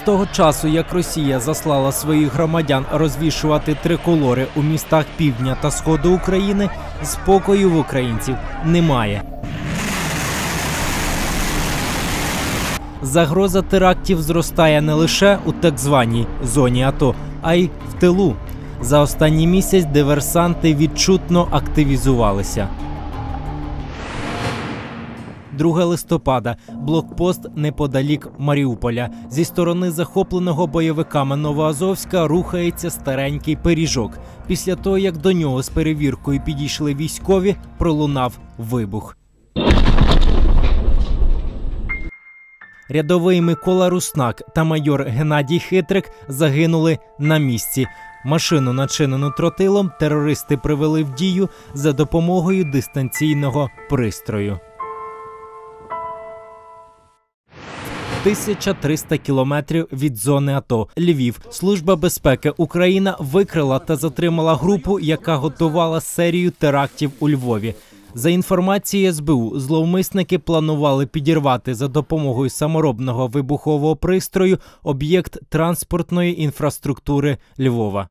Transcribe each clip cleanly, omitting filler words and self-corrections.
того часу, як Росія заслала своїх громадян розвішувати триколори у містах півдня та сходу України, спокою в українців немає. Загроза терактів зростає не лише у так званій зоні АТО, а й в тилу. За останній місяць диверсанти відчутно активізувалися. 2 листопада. Блокпост неподалік Маріуполя. Зі сторони захопленого бойовиками Новоазовська рухається старенький пиріжок. Після того, як до нього з перевіркою підійшли військові, пролунав вибух. Рядовий Микола Руснак та майор Геннадій Хитрик загинули на місці. Машину, начинену тротилом, терористи привели в дію за допомогою дистанційного пристрою. 1300 кілометрів від зони АТО. Львів. Служба безпеки Україна викрила та затримала групу, яка готувала серію терактів у Львові. За інформацією СБУ, зловмисники планували підірвати за допомогою саморобного вибухового пристрою об'єкт транспортної інфраструктури Львова.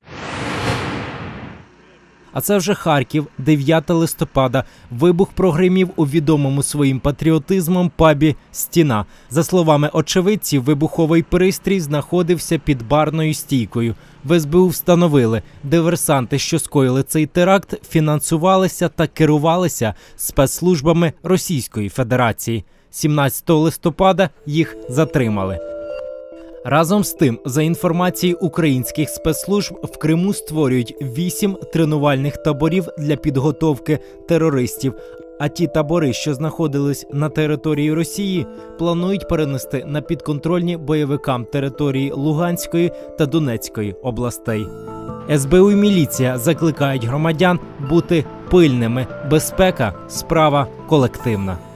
А це вже Харків, 9 листопада. Вибух прогримів у відомому своїм патріотизмом пабі «Стіна». За словами очевидців, вибуховий пристрій знаходився під барною стійкою. В СБУ встановили, диверсанти, що скоїли цей теракт, фінансувалися та керувалися спецслужбами Російської Федерації. 17 листопада їх затримали. Разом з тим, за інформацією українських спецслужб, в Криму створюють 8 тренувальних таборів для підготовки терористів. А ті табори, що знаходились на території Росії, планують перенести на підконтрольні бойовикам території Луганської та Донецької областей. СБУ і міліція закликають громадян бути пильними. Безпека – справа колективна.